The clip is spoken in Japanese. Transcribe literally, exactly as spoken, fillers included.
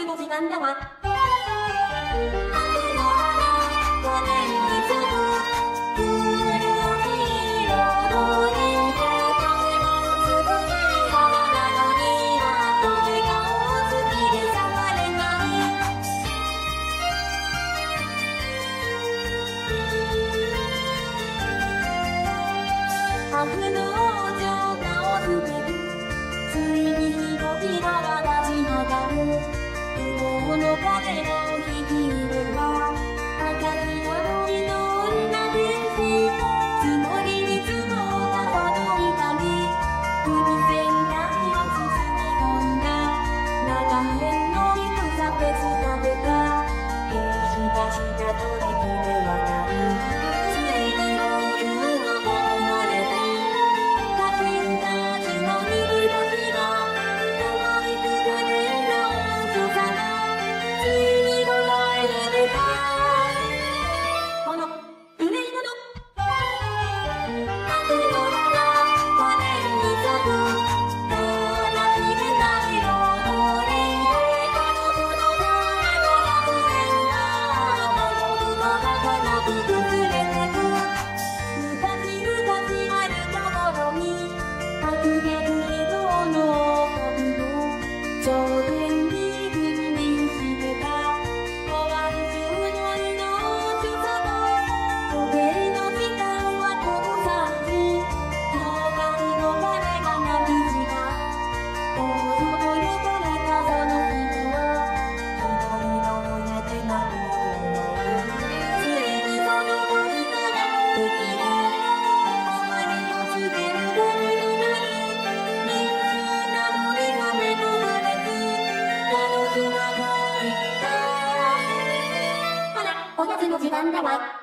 つの時間だわ。悪の情がを告げる。ついにひときらが立ち上がる。不毛の風の引き入は赤い青いの女天使。積もりに積もったこの痛み。海全体を包み込んだ。長辺の水さべつ食べた。兵士たちが取り決め渡る。おやつの時間だわ。